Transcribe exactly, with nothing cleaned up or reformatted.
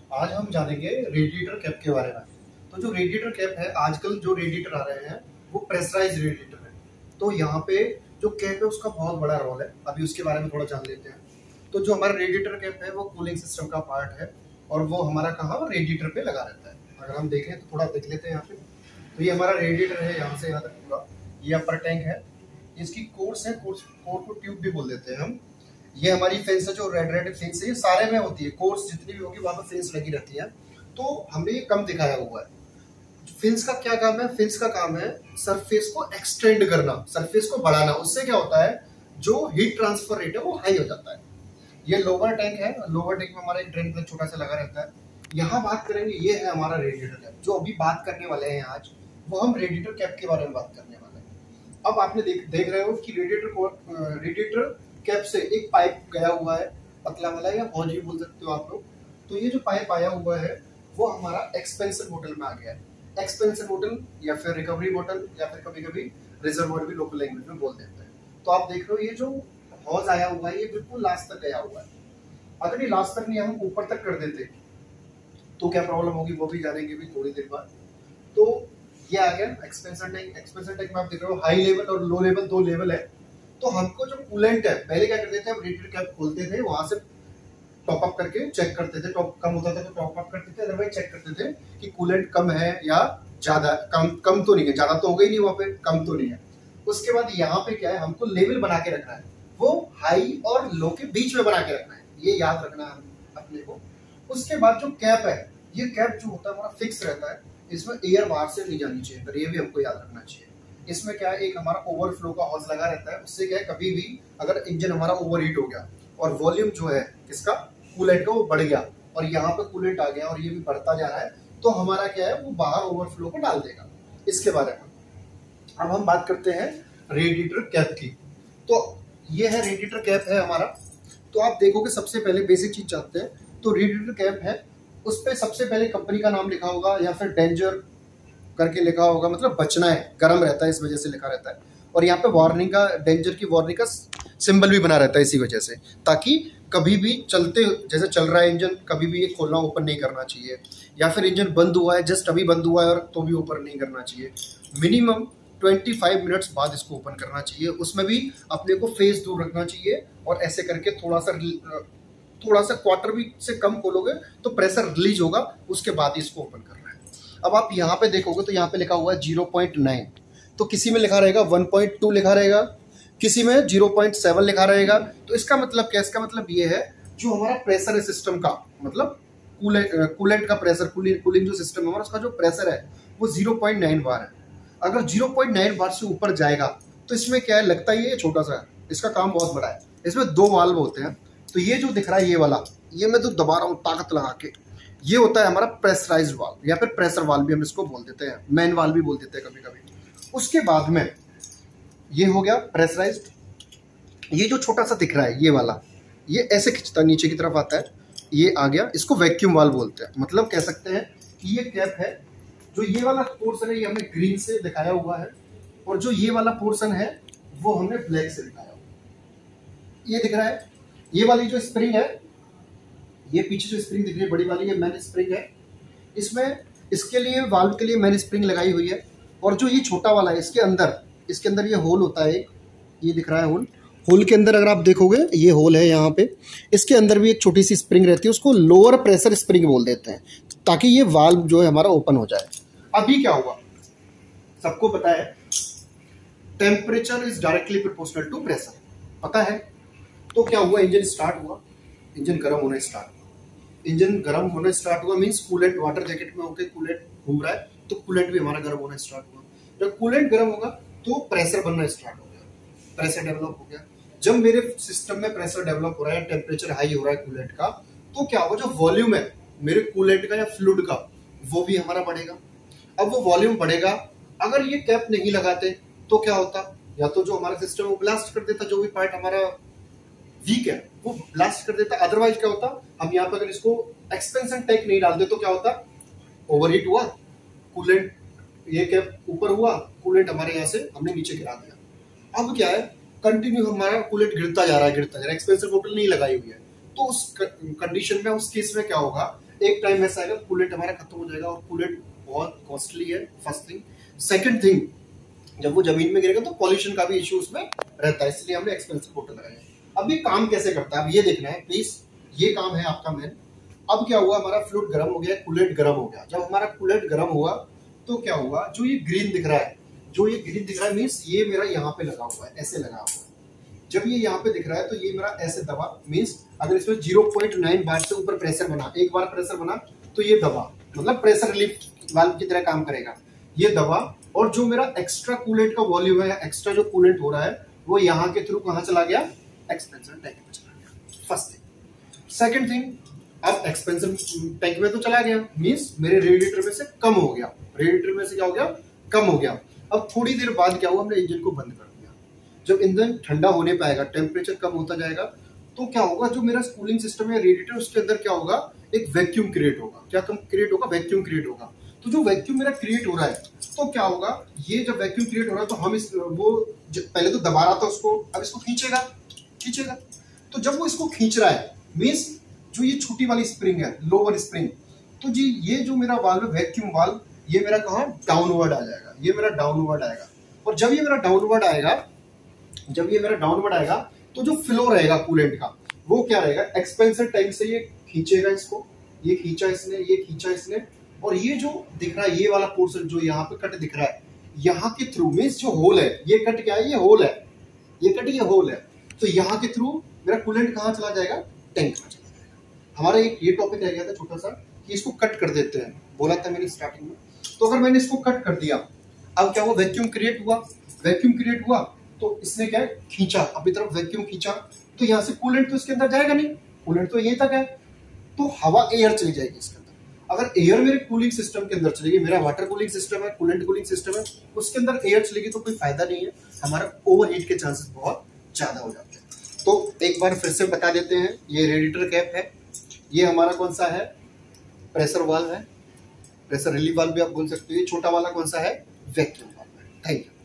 आज हम जानेंगे रेडिएटर कैप के बारे में। तो जो रेडिएटर कैप है, आजकल जो रेडिएटर आ रहे हैं वो प्रेशराइज रेडिएटर है। तो यहाँ पे जो कैप है उसका बहुत बड़ा रोल है, अभी उसके बारे में थोड़ा जान लेते हैं। तो जो हमारा रेडिएटर कैप है वो कूलिंग सिस्टम का पार्ट है और वो हमारा कहाँ रेडिएटर पे लगा रहता है। अगर हम देखें तो थोड़ा देख लेते हैं यहाँ पे। तो ये हमारा रेडिएटर है, यहाँ से यहाँ तक पूरा ये अपर टैंक है। इसकी कोर्स है, कोर्स कोर को ट्यूब भी बोल देते हैं हम। ये हमारी फेंस है, जो रेड रेड फेंस है, ये सारे में होती है। कोर्स जितनी भी होगी वहां पर फेंस लगी रहती है। तो हमने ये कम दिखाया हुआ है। फेंस का क्या काम है? फेंस का काम है सरफेस को एक्सटेंड करना, सरफेस को बढ़ाना। उससे क्या होता है, जो हीट ट्रांसफर रेट है वो हाई हो जाता है। ये लोअर टैंक है, लोअर टैंक में हमारा एक ड्रेन प्लेट छोटा सा लगा रहता है। यहाँ बात करेंगे, ये है हमारा रेडिएटर कैप। जो अभी बात करने वाले हैं आज, वो हम रेडिएटर कैप के बारे में बात करने वाले हैं। अब आपने देख देख रहे हो कि रेडिएटर को रेडिएटर कैप से एक पाइप गया हुआ है, पतला वाला या हौज भी बोल सकते हो आप लोग। तो ये जो पाइप आया हुआ है वो हमारा एक्सपेंशन बोतल में आ गया है। एक्सपेंशन बोतल या फिर रिकवरी बोतल या फिर कभी कभी रिजर्वोयर भी लोकल लैंग्वेज में बोल देते हैं। तो आप देख रहे हो ये जो हौज आया हुआ है ये बिल्कुल लास्ट तक गया हुआ है। अगर ये लास्ट तक नहीं हम ऊपर तक कर देते तो क्या प्रॉब्लम होगी वो भी जानेंगे भी थोड़ी देर बाद। तो ये आ गया एक्सपेंशन टैंक। एक्सपेंशन टैंक में आप देख रहे हो हाई लेवल और लो लेवल, दो लेवल है। तो हमको जो कूलेंट है, पहले क्या करते थे, हम रेडिएटर कैप खोलते थे, वहां से टॉप अप करके चेक करते थे। टॉप कम होता था तो टॉप अप करते थे, अदरवाइज चेक करते थे कि कूलेंट कम है या ज्यादा। कम कम तो नहीं है, ज्यादा तो हो गई नहीं, वहां पे कम तो नहीं है। उसके बाद यहाँ पे क्या है, हमको लेवल बना के रखना है, वो हाई और लो के बीच में बना के रखना है, ये याद रखना है अपने को। उसके बाद जो कैप है, ये कैप जो होता है हमारा फिक्स रहता है, इसमें एयर बाहर से नहीं जानी चाहिए, तो ये भी हमको याद रखना चाहिए। इसमें क्या है, एक हमारा ओवरफ्लो का हॉज लगा रहता है। उससे क्या है, कभी भी अगर इंजन हमारा ओवरहीट हो गया और वॉल्यूम जो है इसका कूलेंट का वो बढ़ गया और यहाँ पे कूलेंट आ गया और ये भी बढ़ता जा रहा है, तो हमारा क्या है, वो बाहर ओवरफ्लो को डाल देगा। इसके बारे में अब हम बात करते हैं रेडिएटर कैप की। तो ये है रेडिएटर कैप है हमारा। तो आप देखोगे सबसे पहले बेसिक चीज जानते हैं, तो रेडिएटर कैप है, उस पर सबसे पहले कंपनी का नाम लिखा होगा या फिर डेंजर करके लिखा होगा, मतलब बचना है, गर्म रहता है इस वजह से लिखा रहता है। और यहाँ पे वार्निंग का, डेंजर की वार्निंग का सिंबल भी बना रहता है इसी वजह से, ताकि कभी भी चलते, जैसे चल रहा है इंजन, कभी भी ये खोलना ओपन नहीं करना चाहिए। या फिर इंजन बंद हुआ है, जस्ट अभी बंद हुआ है और तो भी ओपन नहीं करना चाहिए। मिनिमम पच्चीस मिनट्स बाद इसको ओपन करना चाहिए। उसमें भी अपने को फेस दूर रखना चाहिए और ऐसे करके थोड़ा सा थोड़ा सा क्वार्टर भी से कम खोलोगे तो प्रेशर रिलीज होगा, उसके बाद ही इसको ओपन करना है। अब आप यहाँ पे देखोगे तो यहाँ पे लिखा हुआ है ज़ीरो पॉइंट नाइन, तो किसी में लिखा रहेगा वन पॉइंट टू लिखा रहेगा, किसी में ज़ीरो पॉइंट सेवन लिखा रहेगा। तो इसका मतलब क्या? इसका मतलब ये है, जो हमारा प्रेशर है सिस्टम का, मतलब कूलेंट कूलेंट का प्रेशर, कूलिंग कूलिंग जो सिस्टम है हमारा, उसका जो प्रेशर है वो ज़ीरो पॉइंट नाइन बार है। अगर ज़ीरो पॉइंट नाइन बार से ऊपर जाएगा तो इसमें क्या है, लगता है ये छोटा सा है, इसका काम बहुत बड़ा है। इसमें दो वाल्व होते हैं। तो ये जो दिख रहा है ये वाला, ये मैं तो दबा रहा हूँ ताकत लगा के, ये होता है हमारा प्रेशराइज्ड वाल्व या फिर प्रेशर वाल्व भी हम इसको बोल देते हैं, मेन वाल्व भी बोल देते हैं कभी कभी। उसके बाद में ये हो गया प्रेशराइज्ड। ये जो छोटा सा दिख रहा है ये वाला, ये ऐसे खिंचता नीचे की तरफ आता है, ये आ गया, इसको वैक्यूम वाल्व बोलते हैं। मतलब कह सकते हैं कि ये कैप है, जो ये वाला पोर्शन है ये हमने ग्रीन से दिखाया हुआ है, और जो ये वाला पोर्शन है वो हमने ब्लैक से दिखाया हुआ। ये दिख रहा है, ये वाली जो स्प्रिंग है, ये पीछे जो स्प्रिंग दिख रही है बड़ी वाली, ये मेन स्प्रिंग है। इसमें इसके लिए वाल्व के लिए मेन स्प्रिंग लगाई हुई है। और जो ये छोटा वाला है, इसके अंदर इसके अंदर ये होल होता है, ये दिख रहा है होल। होल के अंदर अगर आप देखोगे ये होल है यहाँ पे, इसके अंदर भी एक छोटी सी स्प्रिंग रहती है, उसको लोअर प्रेशर स्प्रिंग बोल देते हैं, ताकि ये वाल्व जो है हमारा ओपन हो जाए। अभी क्या हुआ, सबको पता है, temperature is directly proportional to pressure, पता है। तो क्या हुआ, इंजन स्टार्ट हुआ, इंजन गर्म होना स्टार्ट हुआ। इंजन गर्म होना स्टार्ट हुआ मींस कूलेंट वाटर जैकेट में होकर कूलेंट घूम रहा है, तो कूलेंट भी हमारा गर्म होना स्टार्ट हुआ। जब कूलेंट गर्म होगा तो प्रेशर बनना स्टार्ट हो गया, प्रेशर डेवलप हो गया। जब मेरे सिस्टम में प्रेशर डेवलप हो रहा है, टेम्परेचर हाई हो रहा है कूलेंट का, तो क्या होगा, जो वॉल्यूम है मेरे कूलेंट का या फ्लूइड का, वो भी हमारा बढ़ेगा। अब वो वॉल्यूम बढ़ेगा, अगर ये कैप नहीं लगाते तो क्या होता, या तो जो हमारा सिस्टम वो ब्लास्ट कर देता, जो भी पार्ट हमारा वीक है वो ब्लास्ट कर देता। अदरवाइज क्या होता, हम यहाँ पे अगर इसको एक्सपेंशन टैंक नहीं डालते तो क्या होता, ओवरहीट हुआ, कूलेंट ये कैप ऊपर हुआ, कूलेंट हमारे यहाँ से हमने नीचे गिरा दिया। अब क्या है, कंटिन्यू हमारा कूलेंट गिरता जा रहा है, गिरता जा रहा है, एक्सपेंशन बोतल नहीं लगाई हुई है। तो उस कंडीशन में, उस केस में क्या होगा, एक टाइम ऐसा आएगा कूलेंट हमारा खत्म हो जाएगा, और कूलेंट बहुत कॉस्टली है, फर्स्ट थिंग। सेकंड थिंग, जब वो जमीन में गिरेगा तो पॉल्यूशन का भी इश्यू उसमें रहता है, इसलिए हमने एक्सपेंसिव कोटर लगाया। अब ये काम कैसे करता है, अब ये देखना है प्लीज, ये काम है आपका मेन। अब क्या हुआ, हमारा फ्लूइड गर्म हो गया, कूलेंट गर्म हो गया। जब हमारा कूलेंट गर्म हुआ तो क्या हुआ, जो ये ग्रीन दिख रहा है, जो ये ग्रीन दिख रहा है मीन्स ये मेरा यहाँ पे लगा हुआ है, ऐसे लगा हुआ है। जब ये यहाँ पे दिख रहा है तो ये मेरा ऐसे दबा, मीन्स अगर इसमें ज़ीरो पॉइंट नाइन बार से ऊपर प्रेशर बना, एक बार प्रेशर बना तो ये दबा, मतलब प्रेशर रिलीफ वाल्व की तरह काम करेगा, ये दबा। और जो मेरा एक्स्ट्रा कूलेंट का वॉल्यूम है, एक्स्ट्रा जो कूलेंट हो रहा है, वो यहाँ के थ्रू कहाँ चला गया, एक्सपेंशन टैंक में चला गया, फर्स्ट थिंग। सेकंड थिंग, अब एक्सपेंशन टैंक में तो चला गया, मीन्स मेरे रेडिएटर में से कम हो गया, रेडिएटर में से क्या हो गया, कम हो गया। अब थोड़ी देर बाद क्या हुआ, हमने इंजन को बंद कर दिया। जब इंजन ठंडा होने पाएगा, टेम्परेचर कम होता जाएगा, तो क्या होगा, जो मेरा कूलिंग सिस्टम है रेडिएटर, उसके अंदर क्या होगा, एक वैक्यूम क्रिएट होगा। क्या कम क्रिएट होगा, वैक्यूम क्रिएट होगा। तो जो वैक्यूम मेरा क्रिएट हो रहा है, तो क्या होगा, ये जब वैक्यूम क्रिएट हो रहा है तो हम इस वो पहले तो दबा रहा था उसको, अब इसको खींचेगा, खींचेगा। तो जब वो इसको खींच रहा है, मीन्स जो ये छोटी वाली स्प्रिंग है, लोअर स्प्रिंग, तो जी ये जो मेरा वाल्व है, वैक्यूम वाल्व, ये मेरा कहाँ डाउनवर्ड आ जाएगा, ये मेरा डाउनवर्ड आएगा। और जब ये मेरा डाउनवर्ड आएगा, जब ये मेरा डाउनवर्ड आएगा तो जो फ्लो रहेगा कूलेंट का, वो क्या रहेगा, एक्सपेंसर टैंक से ये खींचेगा इसको, ये खींचा इसने, ये खींचा इसने, और ये जो दिख रहा है, ये वाला पोर्शन जो यहाँ पे कट दिख रहा है, यहाँ के थ्रू, मीन्स जो होल है, ये कट क्या है, ये होल है, ये कट ये होल है, तो यहाँ के थ्रू मेरा कूलेंट कहाँ चला जाएगा, टैंक में चला जाएगा। हमारा एक ये टॉपिक रह गया था छोटा सा, कि इसको कट कर देते हैं, बोला था मैंने स्टार्टिंग में। तो अगर मैंने इसको कट कर दिया, अब क्या हुआ, वैक्यूम क्रिएट हुआ, वैक्यूम क्रिएट हुआ तो इसने क्या है, खींचा, अपनी तरफ वैक्यूम खींचा, तो यहाँ से कूलेंट तो इसके अंदर जाएगा नहीं, कूलेंट तो यहीं तक है, तो हवा, एयर चली जाएगी इसके अंदर। अगर एयर मेरे कूलिंग सिस्टम के अंदर चलेगी, मेरा वाटर कूलिंग सिस्टम है, कूलेंट कूलिंग सिस्टम है, उसके अंदर एयर चलेगी तो कोई फायदा नहीं है, हमारा ओवरहीट के चांसेस बहुत ज्यादा हो जाते हैं। तो एक बार फिर से बता देते हैं, ये रेडिएटर कैप है, ये हमारा कौन सा है, प्रेशर वाल्व है, प्रेशर रिलीफ वाल्व भी आप बोल सकते हो। ये छोटा वाला कौन सा है, वैक्यूम वाल्व है। Thank you.